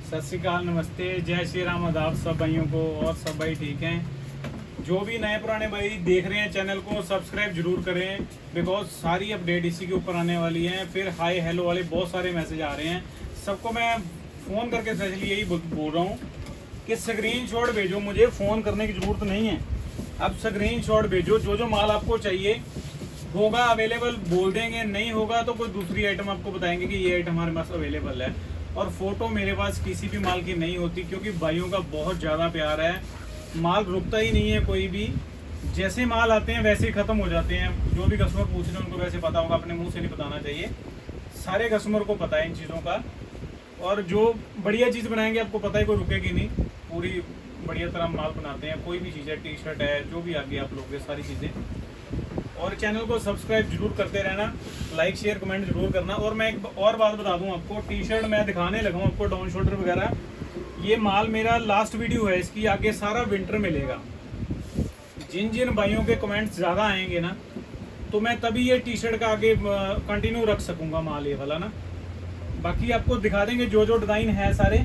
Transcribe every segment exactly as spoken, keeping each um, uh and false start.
सत श्री अकाल, नमस्ते, जय श्री राम, आदाब सब भाइयों को। और सब भाई ठीक हैं। जो भी नए पुराने भाई देख रहे हैं चैनल को सब्सक्राइब जरूर करें, बिकॉज सारी अपडेट इसी के ऊपर आने वाली हैं। फिर हाय हेलो वाले बहुत सारे मैसेज आ रहे हैं, सबको मैं फ़ोन करके स्पेशली यही बोल रहा हूँ कि स्क्रीन शॉट भेजो, मुझे फ़ोन करने की ज़रूरत नहीं है। अब स्क्रीन शॉट भेजो, जो जो माल आपको चाहिए होगा अवेलेबल बोल देंगे, नहीं होगा तो कोई दूसरी आइटम आपको बताएंगे कि ये आइटम हमारे पास अवेलेबल है। और फोटो मेरे पास किसी भी माल की नहीं होती, क्योंकि भाइयों का बहुत ज़्यादा प्यार है। माल रुकता ही नहीं है कोई भी, जैसे माल आते हैं वैसे ही ख़त्म हो जाते हैं। जो भी कस्टमर पूछ रहे हैं उनको वैसे पता होगा, अपने मुंह से नहीं बताना चाहिए, सारे कस्टमर को पता है इन चीज़ों का। और जो बढ़िया चीज़ बनाएंगे आपको पता है कोई रुकेगी नहीं, पूरी बढ़िया तरह माल बनाते हैं। कोई भी चीज़ है, टी शर्ट है, जो भी आगे आप लोग सारी चीज़ें। और चैनल को सब्सक्राइब जरूर करते रहना, लाइक शेयर कमेंट जरूर करना। और मैं एक और बात बता दूं आपको, टी शर्ट मैं दिखाने लगा हूं आपको, डाउन शोल्डर वगैरह। ये माल मेरा लास्ट वीडियो है, इसकी आगे सारा विंटर मिलेगा। जिन जिन भाइयों के कमेंट्स ज़्यादा आएंगे ना, तो मैं तभी ये टी शर्ट का आगे कंटिन्यू रख सकूंगा माल ये वाला ना। बाकी आपको दिखा देंगे जो जो डिज़ाइन है सारे।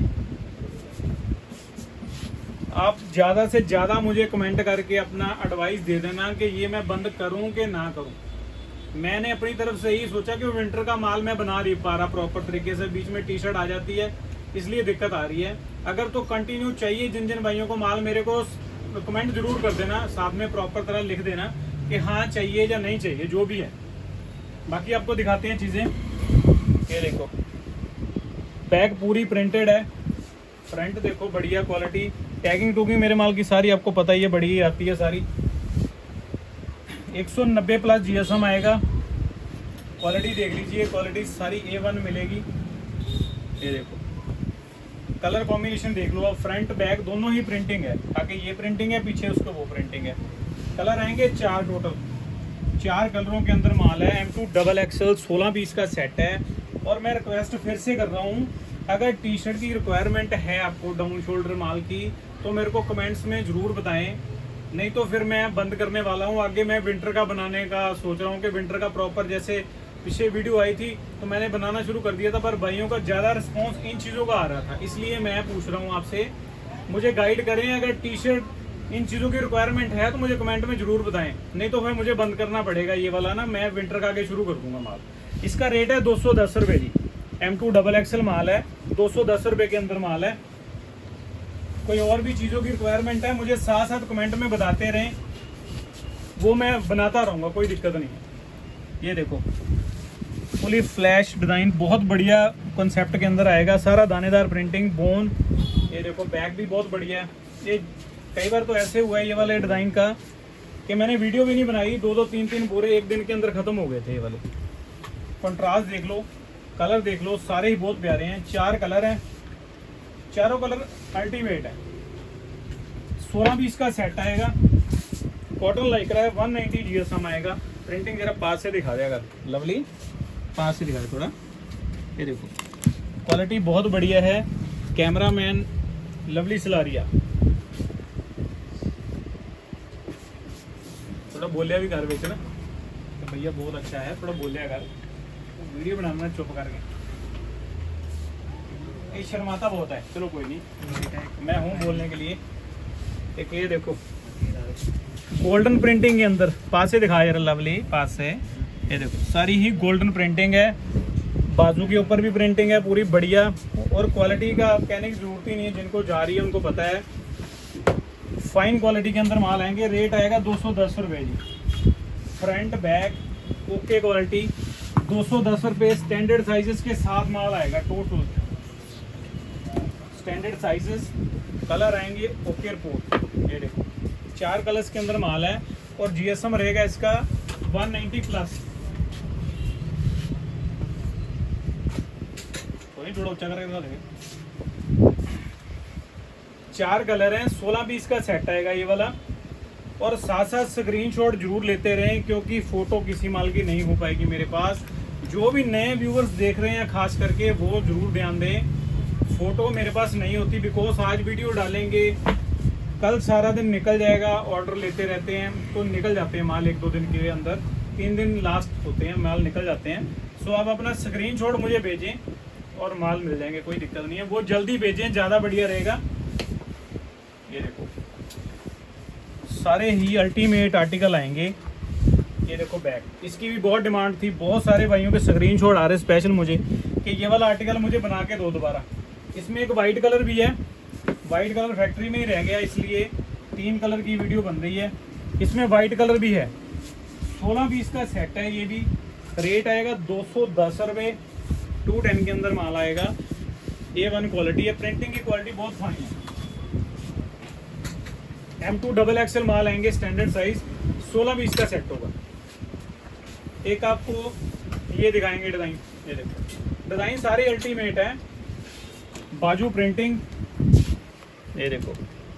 आप ज़्यादा से ज़्यादा मुझे कमेंट करके अपना एडवाइस दे देना कि ये मैं बंद करूं कि ना करूं। मैंने अपनी तरफ से ही सोचा कि विंटर का माल मैं बना नहीं पा रहा प्रॉपर तरीके से, बीच में टी शर्ट आ जाती है, इसलिए दिक्कत आ रही है। अगर तो कंटिन्यू चाहिए जिन जिन भाइयों को माल, मेरे को कमेंट जरूर कर देना, साथ में प्रॉपर तरह लिख देना कि हाँ चाहिए या नहीं चाहिए, जो भी है। बाकी आपको दिखाते हैं चीज़ें। ये देखो, बैग पूरी प्रिंटेड है, फ्रंट देखो बढ़िया क्वालिटी, टैगिंग टूगिंग मेरे माल की सारी आपको पता ही है, बड़ी आती है सारी। एक सौ नब्बे प्लस जीएसएम आएगा। क्वालिटी देख लीजिए, क्वालिटी सारी ए वन मिलेगी। ये देखो, कलर कॉम्बिनेशन देख लो आप, फ्रंट बैक दोनों ही प्रिंटिंग है। आगे ये प्रिंटिंग है, पीछे उसको वो प्रिंटिंग है। कलर आएंगे चार, टोटल चार कलरों के अंदर माल है। एम टू डबल एक्सएल सोलह पीस का सेट है। और मैं रिक्वेस्ट फिर से कर रहा हूँ, अगर टी शर्ट की रिक्वायरमेंट है आपको डाउन शोल्डर माल की, तो मेरे को कमेंट्स में ज़रूर बताएं, नहीं तो फिर मैं बंद करने वाला हूँ। आगे मैं विंटर का बनाने का सोच रहा हूँ कि विंटर का प्रॉपर, जैसे पीछे वीडियो आई थी तो मैंने बनाना शुरू कर दिया था, पर भाइयों का ज़्यादा रिस्पॉन्स इन चीज़ों का आ रहा था, इसलिए मैं पूछ रहा हूँ आपसे, मुझे गाइड करें। अगर टी शर्ट इन चीज़ों की रिक्वायरमेंट है तो मुझे कमेंट में ज़रूर बताएं, नहीं तो फिर मुझे बंद करना पड़ेगा ये वाला ना। मैं विंटर का आगे शुरू कर दूँगा माल। इसका रेट है दो सौ दस रुपये जी। एम टू डबल एक्सएल माल है, दो सौ दस रुपये के अंदर माल है। कोई और भी चीज़ों की रिक्वायरमेंट है मुझे साथ साथ कमेंट में बताते रहें, वो मैं बनाता रहूँगा, कोई दिक्कत नहीं है। ये देखो, फुली फ्लैश डिज़ाइन, बहुत बढ़िया कॉन्सेप्ट के अंदर आएगा, सारा दानेदार प्रिंटिंग, बोन। ये देखो, बैग भी बहुत बढ़िया है। ये कई बार तो ऐसे हुआ है ये वाले डिज़ाइन का कि मैंने वीडियो भी नहीं बनाई, दो दो तीन तीन पूरे एक दिन के अंदर ख़त्म हो गए थे ये वाले। कंट्रास्ट देख लो, कलर देख लो, सारे ही बहुत प्यारे हैं। चार कलर हैं, चारों कलर अल्टीमेट है। सोलह पीस का सेट आएगा, कॉटन लाइक्रा है, वन नाइन्टी जीएसएम आएगा। प्रिंटिंग जरा पास से दिखा देगा, लवली पास से दिखा दे थोड़ा। ये देखो, क्वालिटी बहुत बढ़िया है। कैमरा मैन लवली सलारिया, थोड़ा बोलिया भी कर बेच ना, तो भैया बहुत अच्छा है, थोड़ा बोलिया कर, वीडियो बनाना चुप करके। ये शर्माता बहुत है, चलो कोई नहीं, मैं हूँ बोलने के लिए। एक ये देखो, गोल्डन प्रिंटिंग के अंदर, पास से दिखाया यार लवली, पास से। ये देखो, सारी ही गोल्डन प्रिंटिंग है, बाजू के ऊपर भी प्रिंटिंग है पूरी बढ़िया। और क्वालिटी का कहने की जरूरत ही नहीं है, जिनको जा रही है उनको पता है। फाइन क्वालिटी के अंदर माल आएंगे। रेट आएगा दो सौ दस रुपये जी। फ्रंट बैक ओके क्वालिटी, दो सौ दस रुपये। स्टैंडर्ड साइजेस के साथ माल आएगा, टोटल स्टैंडर्ड साइजेस। कलर आएंगे ओके रिपोर्ट। ये देखो, चार कलर्स के अंदर माल है। और जीएसएम रहेगा इसका वन नाइन्टी प्लस। थोड़ा ऊंचा करके, चार कलर हैं, सोलह पीस का सेट आएगा ये वाला। और साथ साथ स्क्रीनशॉट जरूर लेते रहें, क्योंकि फोटो किसी माल की नहीं हो पाएगी मेरे पास। जो भी नए व्यूअर्स देख रहे हैं खास करके, वो जरूर ध्यान दें, फोटो मेरे पास नहीं होती, बिकॉज आज वीडियो डालेंगे, कल सारा दिन निकल जाएगा, ऑर्डर लेते रहते हैं तो निकल जाते हैं माल, एक दो दिन के अंदर, तीन दिन लास्ट होते हैं माल निकल जाते हैं। सो आप अपना स्क्रीनशॉट मुझे भेजें, और माल मिल जाएंगे, कोई दिक्कत नहीं है। वो जल्दी भेजें, ज़्यादा बढ़िया रहेगा। ये देखो सारे ही अल्टीमेट आर्टिकल आएंगे। ये देखो बैग, इसकी भी बहुत डिमांड थी, बहुत सारे भाइयों के स्क्रीनशॉट आ रहे स्पेशल मुझे कि ये वाला आर्टिकल मुझे बना के दो दोबारा। इसमें एक वाइट कलर भी है, वाइट कलर फैक्ट्री में ही रह गया, इसलिए तीन कलर की वीडियो बन रही है। इसमें वाइट कलर भी है, सोलह पीस का सेट है। ये भी रेट आएगा दो सौ दस रुपये। टू टेन के अंदर माल आएगा, ए वन क्वालिटी है, प्रिंटिंग की क्वालिटी बहुत फाइन है। एम टू डबल एक्सएल माल आएंगे, स्टैंडर्ड साइज, सोलह पीस का सेट होगा। एक आपको ये दिखाएंगे डिज़ाइन, ये देखो डिज़ाइन सारे अल्टीमेट है, बाजू प्रिंटिंग। ये देखो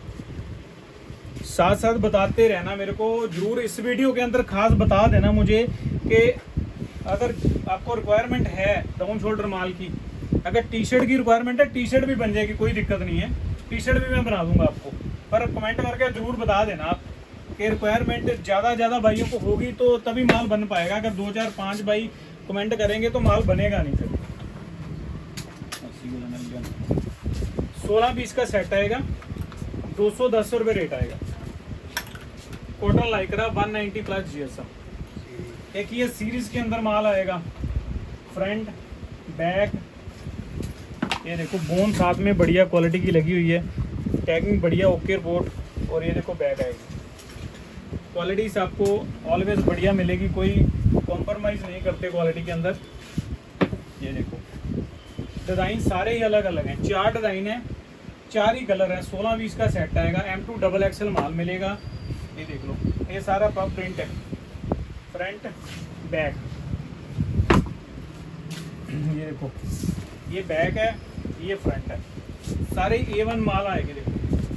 साथ साथ बताते रहना मेरे को, जरूर इस वीडियो के अंदर खास बता देना मुझे कि अगर आपको रिक्वायरमेंट है डाउन शोल्डर माल की, अगर टी शर्ट की रिक्वायरमेंट है टी शर्ट भी बन जाएगी, कोई दिक्कत नहीं है, टी शर्ट भी मैं बना दूंगा आपको। पर कमेंट करके जरूर बता देना आप कि रिक्वायरमेंट ज़्यादा ज़्यादा भाइयों को होगी तो तभी माल बन पाएगा। अगर दो चार पाँच भाई कमेंट करेंगे तो माल बनेगा नहीं। फिर सोलह पीस का सेट आएगा, दो सौ दस रुपये रेट आएगा। Cotton lycra one ninety plus GSM. एक ये सीरीज के अंदर माल आएगा, फ्रंट बैक। ये देखो बोन साथ में बढ़िया क्वालिटी की लगी हुई है, टैगिंग बढ़िया ओके रिपोर्ट। और ये देखो बैक आएगी, क्वालिटी से आपको ऑलवेज बढ़िया मिलेगी, कोई कॉम्प्रोमाइज़ नहीं करते क्वालिटी के अंदर। ये देखो डिज़ाइन सारे ही अलग अलग हैं, चार डिज़ाइन है, चार ही कलर है। सोलह बीस का सेट आएगा, एम टू डबल एक्सएल माल मिलेगा। ये देख लो, ये सारा पब प्रिंट है, फ्रंट बैक। ये देखो ये बैक है, ये फ्रंट है, सारे ए वन माल आएंगे। देखो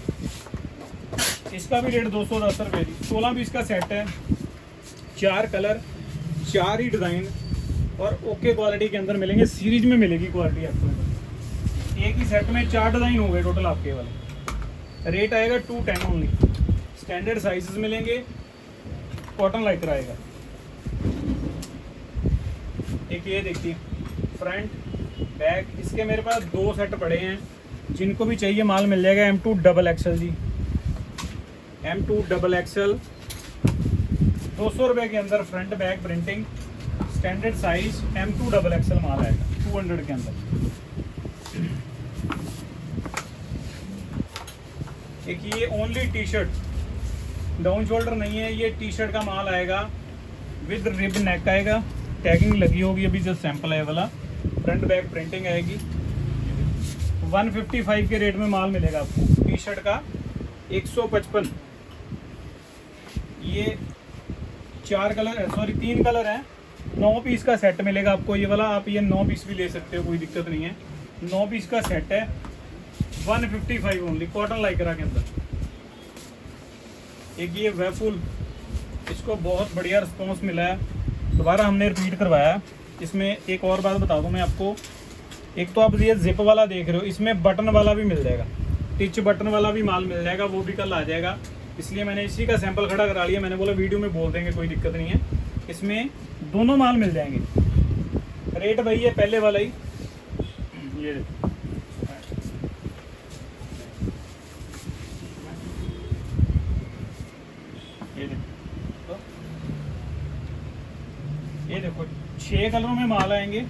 इसका भी रेट दो सौ दस रुपये दी। सोलह बीस का सेट है, चार कलर, चार ही डिज़ाइन और ओके क्वालिटी के अंदर मिलेंगे। सीरीज में मिलेगी क्वालिटी आपको, एक ही सेट में चार डिज़ाइन हो गए टोटल आपके वाले। रेट आएगा two ten only. Standard sizes मिलेंगे, कॉटन लाइक्रा आएगा। एक ये देखिए फ्रंट बैक, इसके मेरे पास दो सेट पड़े हैं, जिनको भी चाहिए माल मिल जाएगा। एम टू डबल एक्सएल जी, एम टू डबल एक्सएल दो सौ रुपये के अंदर, front back printing, standard size, M to double XL माल आएगा टू हंड्रेड के अंदर। एक ये only T shirt, down shoulder नहीं है, ये टी शर्ट का माल आएगा, विद रिब नेक आएगा, टैगिंग लगी होगी, अभी जो सैंपल है वाला, फ्रंट बैक प्रिंटिंग आएगी। एक सौ पचपन के रेट में माल मिलेगा आपको टी शर्ट का, एक सौ पचपन। ये चार कलर, सॉरी तीन कलर हैं, नौ पीस का सेट मिलेगा आपको ये वाला। आप ये नौ पीस भी ले सकते हो, कोई दिक्कत नहीं है। नौ पीस का सेट है, एक सौ पचपन ओनली, कॉटन लाइक्रा के अंदर। एक ये वेफुल, इसको बहुत बढ़िया रिस्पॉन्स मिला है, दोबारा हमने रिपीट करवाया। इसमें एक और बात बता दूं मैं आपको, एक तो आप ये जिप वाला देख रहे हो, इसमें बटन वाला भी मिल जाएगा, टिच बटन वाला भी माल मिल जाएगा, वो भी कल आ जाएगा। इसलिए मैंने इसी का सैंपल खड़ा करा लिया, मैंने बोला वीडियो में बोल देंगे, कोई दिक्कत नहीं है। इसमें दोनों माल मिल जाएंगे, रेट वही है पहले वाला ही। ये ये देखो, ये देखो छह कलरों में माल आएंगे।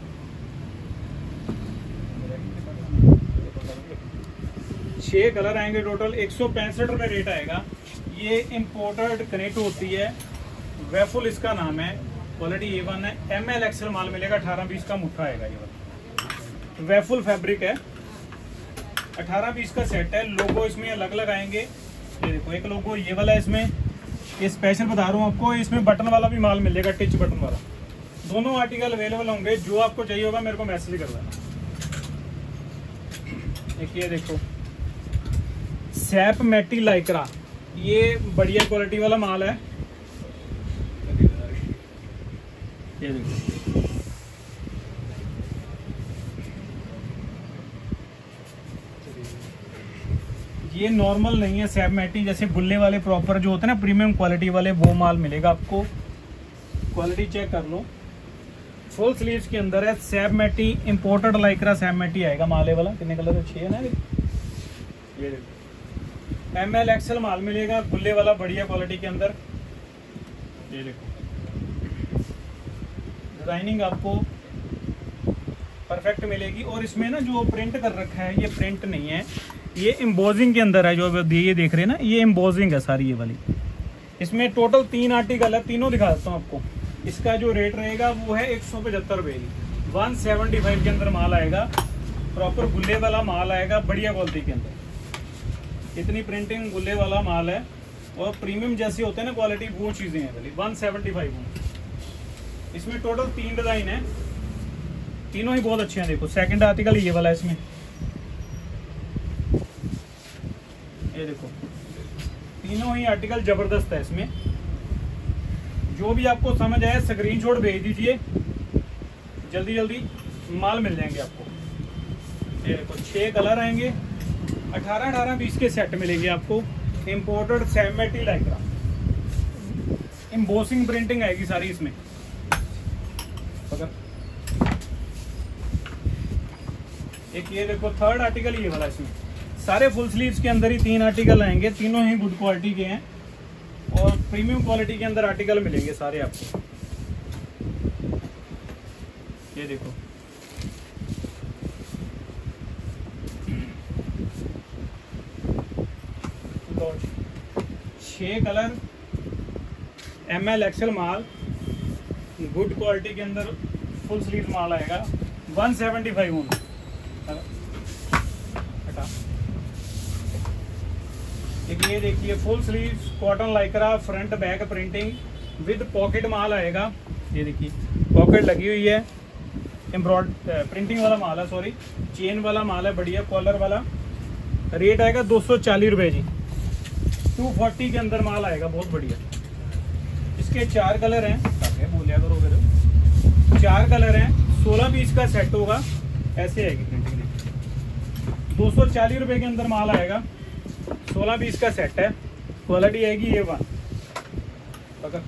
छह कलर आएंगे टोटल, एक सौ पैंसठ रुपये रेट आएगा। ये इम्पोर्टेड कनेक्ट होती है, वेफुल इसका नाम है, क्वालिटी ए वन है, एम एल एक्सएल माल मिलेगा। अठारह पीस का मुट्ठा आएगा, ये वाला वेफुल फैब्रिक है, अठारह पीस का सेट है। लोगो इसमें अलग अलग आएंगे। ये देखो एक लोगो ये वाला है, इसमें ये स्पेशल बता रहा हूँ आपको, इसमें बटन वाला भी माल मिलेगा, टिच बटन वाला। दोनों आर्टिकल अवेलेबल होंगे, जो आपको चाहिए होगा मेरे को मैसेज कर देना। एक ये देखो सैप मैटी लाइक्रा, ये बढ़िया क्वालिटी वाला माल है। ये देखो ये नॉर्मल नहीं है, सैप मैटी जैसे बुल्ले वाले प्रॉपर जो होते हैं ना, प्रीमियम क्वालिटी वाले, वो माल मिलेगा आपको। क्वालिटी चेक कर लो, फुल स्लीव्स के अंदर है, सैब मैटी इंपोर्टेड लाइक्रा सैब मैटी आएगा माले वाला। कितने कलर है? छह है ना ये। देखो एम एल एक्सएल माल मिलेगा, गुल्ले वाला बढ़िया क्वालिटी के अंदर। ये देखो डिजाइनिंग आपको परफेक्ट मिलेगी। और इसमें ना जो प्रिंट कर रखा है ये प्रिंट नहीं है, ये एम्बोजिंग के अंदर है। जो ये देख रहे हैं ना, ये एम्बोजिंग है सारी ये वाली। इसमें टोटल तीन आर्टिकल है, तीनों दिखा देता हूँ आपको। इसका जो रेट रहेगा वो है एक सौ पचहत्तर रुपये की। वन सेवेंटी फाइव के अंदर माल आएगा, प्रॉपर गुल्ले वाला माल आएगा, बढ़िया क्वालिटी के अंदर। इतनी प्रिंटिंग गुल्ले वाला माल है और प्रीमियम जैसी होते हैं ना क्वालिटी, वो चीज़ें हैं वाली। वन सेवेंटी फाइव में इसमें टोटल तीन डिज़ाइन है, तीनों ही बहुत अच्छे हैं। देखो सेकंड आर्टिकल ये वाला है इसमें, ये देखो तीनों ही आर्टिकल जबरदस्त है इसमें। जो भी आपको समझ आए स्क्रीनशॉट भेज दीजिए, जल्दी जल्दी माल मिल जाएंगे आपको। ये देखो छह कलर आएंगे, अठारह अठारह बीस के सेट मिलेंगे आपको। इंपोर्टेड सैमेटी लाइक्रा, एम्बोसिंग प्रिंटिंग आएगी सारी इसमें। एक ये देखो थर्ड आर्टिकल ये वाला, इसमें सारे फुल स्लीव्स के अंदर ही तीन आर्टिकल आएंगे, तीनों ही गुड क्वालिटी के हैं और प्रीमियम क्वालिटी के अंदर आर्टिकल मिलेंगे सारे आपको। ये देखो छह कलर, एम एल एक्सएल माल, गुड क्वालिटी के अंदर फुल स्लीव माल आएगा। One seventy five only. हटा एक ये देखिए full sleeves cotton lycra, front back printing with pocket माल आएगा। ये देखिए पॉकेट लगी हुई है, एम्ब्रॉयड प्रिंटिंग वाला माल है, सॉरी चेन वाला माल है, बढ़िया कॉलर वाला। रेट आएगा दो सौ चालीस रुपये जी। टू फोर्टी के अंदर माल आएगा, बहुत बढ़िया। इसके चार कलर हैं, बोलिया करो फिर। चार कलर हैं, सोलह पीस का सेट होगा, ऐसे आएगी प्रिंटिंग। दो सौ चालीस रुपये के अंदर माल आएगा, सोलह पीस का सेट है, क्वालिटी आएगी ये वन। पकड़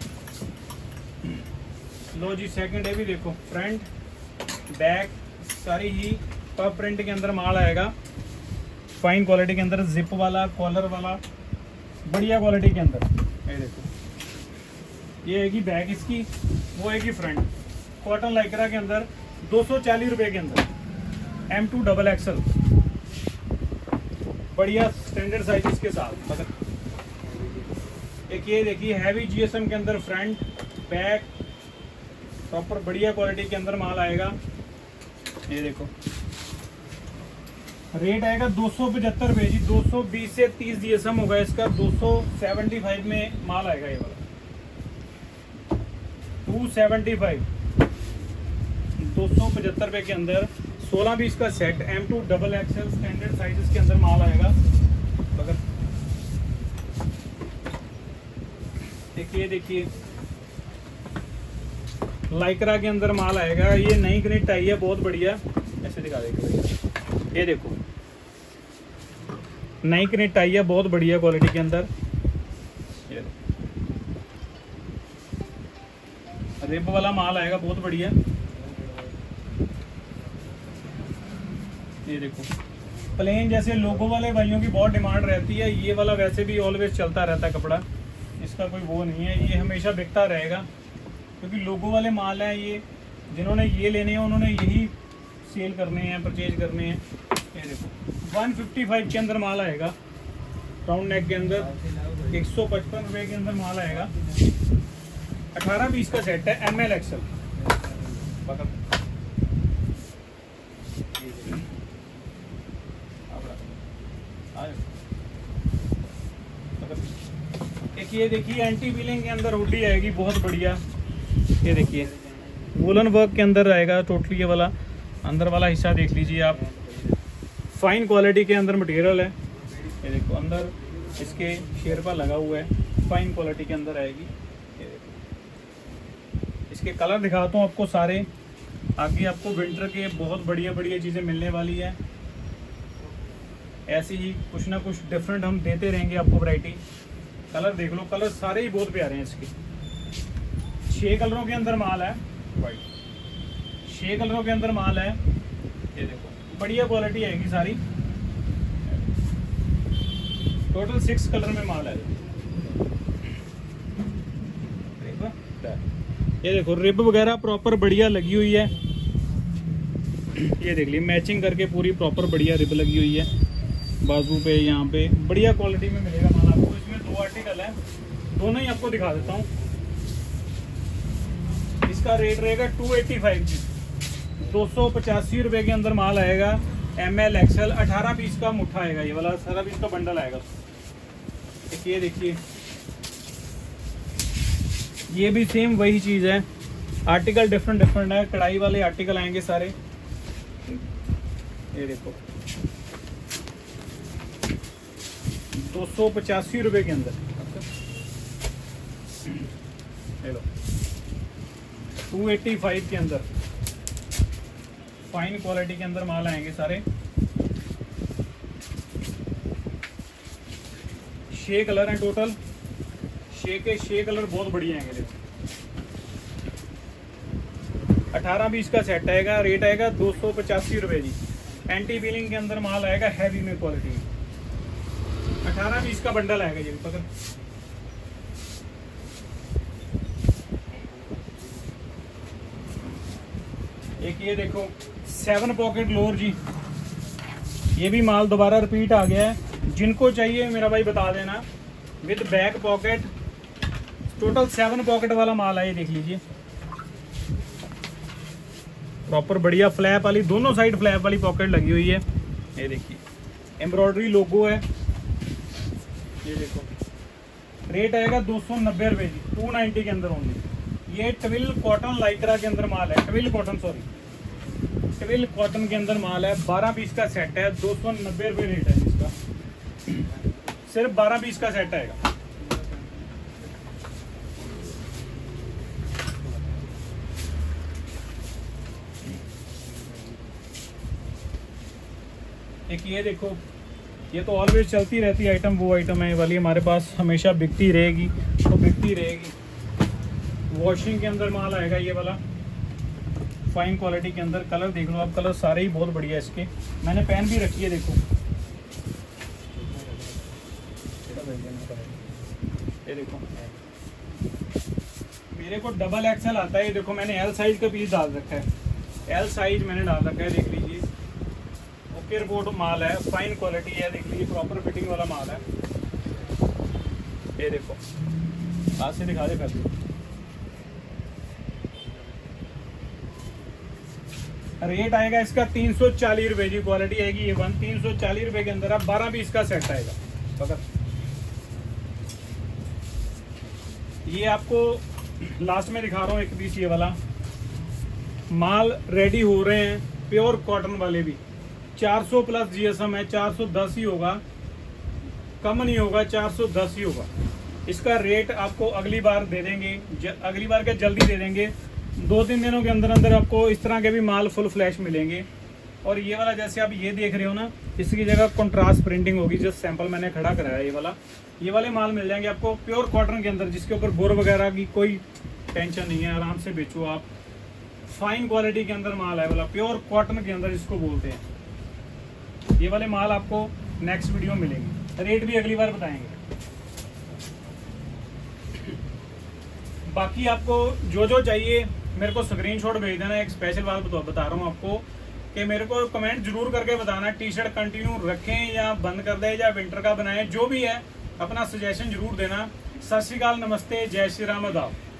लो जी। सेकंड है भी देखो, फ्रंट बैक सारी ही टॉप प्रिंट के अंदर माल आएगा, फाइन क्वालिटी के अंदर, जिप वाला कॉलर वाला, बढ़िया क्वालिटी के अंदर। ये देखो ये आएगी बैक इसकी, वो आएगी फ्रंट, कॉटन लाइक्रा के अंदर, दो सौ चालीस रुपये के अंदर, एम टू डबल एक्सएल, बढ़िया स्टैंडर्ड साइज के साथ। एक ये देखिए हैवी जीएसएम के अंदर, फ्रंट बैक प्रॉपर बढ़िया क्वालिटी के अंदर माल आएगा। ये देखो रेट आएगा दो सौ पचहत्तर रुपये जी। दो सौ बीस से तीस जीएसएम होगा इसका, दो सौ सेवेंटी फाइव में माल आएगा ये वाला। टू सेवेंटी फाइव, दो सौ पचहत्तर रुपये के अंदर, सोलह बीस का set, M to double XL standard sizes के अंदर माल आएगा। अगर देखिए देखिए लाइक्रा के अंदर माल आएगा, ये नई ग्रेड टाई है, बहुत बढ़िया। ऐसे दिखा देगा, ये देखो नई ग्रेड टाई है, बहुत बढ़िया क्वालिटी के अंदर। ये रिब वाला माल आएगा, बहुत बढ़िया। ये देखो प्लेन जैसे लोगो वाले भाइयों की बहुत डिमांड रहती है, ये वाला वैसे भी ऑलवेज चलता रहता है कपड़ा, इसका कोई वो नहीं है, ये हमेशा बिकता रहेगा क्योंकि लोगो वाले माल हैं। ये जिन्होंने ये लेने हैं उन्होंने यही सेल करने हैं, परचेज करने हैं। ये देखो वन फिफ्टी फाइव के अंदर माल आएगा, राउंड नेक के अंदर, एक सौ पचपन रुपये के अंदर माल आएगा। अठारह बीस का सेट है, एम एल एक्सएल। एक ये देखिए एंटी व्हीलिंग के अंदर हुडी आएगी, बहुत बढ़िया। ये देखिए वुलन वर्क के अंदर आएगा टोटली, ये वाला अंदर वाला हिस्सा देख लीजिए आप, फाइन क्वालिटी के अंदर मटेरियल है। ये देखो अंदर इसके शेरपा लगा हुआ है, फाइन क्वालिटी के अंदर आएगी। ये देखो इसके कलर दिखाता हूँ आपको सारे। आगे आपको विंटर के बहुत बढ़िया बढ़िया चीज़ें मिलने वाली है, ऐसी ही कुछ ना कुछ डिफरेंट हम देते रहेंगे आपको वैरायटी। कलर देख लो, कलर सारे ही बहुत प्यारे हैं इसके। छह कलरों के अंदर माल है, वाइट छह कलरों के अंदर माल है। ये देखो बढ़िया क्वालिटी आएगी सारी, टोटल सिक्स कलर में माल है। ये देखो रिब वगैरह प्रॉपर बढ़िया लगी हुई है। ये देख ली मैचिंग करके पूरी प्रॉपर बढ़िया रिब लगी हुई है बाजू पे, यहाँ पे बढ़िया क्वालिटी में मिलेगा माल आपको। इसमें दो आर्टिकल है, दोनों ही आपको दिखा देता हूँ। इसका रेट रहेगा टू एटी फाइव जी, दो सौ पचासी रुपये के अंदर माल आएगा। एम एल एक्सएल अठारह पीस का मुट्ठा आएगा, ये वाला अठारह पीस का बंडल आएगा। ये देखिए ये भी सेम वही चीज़ है, आर्टिकल डिफरेंट डिफरेंट है, कढ़ाई वाले आर्टिकल आएंगे सारे। ये देखो दो सौ पचासी रुपये के अंदर, टू एटी फाइव के अंदर फाइन क्वालिटी के अंदर माल आएंगे सारे। छह कलर हैं टोटल, छह के छह कलर बहुत बढ़िया आएंगे। देखो अठारह बीस का सेट आएगा, रेट आएगा दो सौ पचासी रुपये जी। एंटी पीलिंग के अंदर माल आएगा हैवी में क्वालिटी में, अठारह बीस का बंडल आएगा। ये पकड़ एक ये देखो सेवन पॉकेट लोअर जी, ये भी माल दोबारा रिपीट आ गया है। जिनको चाहिए मेरा भाई बता देना, with back pocket, total seven pocket वाला माल है। ये देख लीजिए प्रॉपर बढ़िया फ्लैप वाली, दोनों साइड फ्लैप वाली पॉकेट लगी हुई है। ये देखिए एम्ब्रॉयडरी लोगो है। ये देखो रेट आएगा दो सौ नब्बे रुपये जी, टू नाइन्टी के अंदर ओनली। ये ट्विल कॉटन लाइक्रा के अंदर माल है, twill cotton sorry twill cotton के अंदर माल है। बारह पीस का सेट है, दो सौ नब्बे रुपये रेट है इसका, सिर्फ बारह पीस का सेट आएगा। एक ये देखो, ये तो ऑलवेज चलती रहती आइटम, वो आइटम है वाली हमारे पास हमेशा बिकती रहेगी, तो बिकती रहेगी। वॉशिंग के अंदर माल आएगा ये वाला, फाइन क्वालिटी के अंदर। कलर देख लो आप, कलर सारे ही बहुत बढ़िया इसके, मैंने पेन भी रखी है। देखो ये देखो मेरे को डबल एक्सएल आता है। ये देखो मैंने एल साइज का पीस डाल रखा है, एल साइज मैंने डाल रखा है। देख लीजिए ओके रिपोर्ट माल है, फाइन क्वालिटी है। देख लीजिए प्रॉपर फिटिंग वाला माल है। ये देखो हाथ से दिखा दे कर। रेट आएगा इसका तीन सौ चालीस रुपये जी, क्वालिटी आएगी ये वन तीन सौ चालीस रुपये के अंदर। आप बारह पीस का सेट आएगा। पकड़ ये आपको लास्ट में दिखा रहा हूँ एक पीस ये वाला माल रेडी हो रहे हैं, प्योर कॉटन वाले भी। चार सौ प्लस जीएसएम है, चार सौ दस ही होगा, कम नहीं होगा, चार सौ दस ही होगा। इसका रेट आपको अगली बार दे देंगे, ज, अगली बार के जल्दी दे देंगे। दो तीन दिनों के अंदर अंदर आपको इस तरह के भी माल फुल फ्लैश मिलेंगे। और ये वाला जैसे आप ये देख रहे हो ना, इसकी जगह कंट्रास्ट प्रिंटिंग होगी। जस्ट सैंपल मैंने खड़ा कराया ये वाला, ये वाले माल मिल जाएंगे आपको प्योर कॉटन के अंदर, जिसके ऊपर बोर वगैरह की कोई टेंशन नहीं है। आराम से बेचो आप, फाइन क्वालिटी के अंदर माल है वाला, प्योर कॉटन के अंदर जिसको बोलते हैं। ये वाले माल आपको नेक्स्ट वीडियो मिलेंगे, रेट भी अगली बार बताएंगे। बाकी आपको जो जो चाहिए मेरे को स्क्रीनशॉट भेज देना। एक स्पेशल बात बता रहा हूँ आपको कि मेरे को कमेंट जरूर करके बताना, टी शर्ट कंटिन्यू रखें या बंद कर दें या विंटर का बनाएं, जो भी है अपना सजेशन जरूर देना। सत श्री अकाल, नमस्ते, जय श्री राम, आदाब।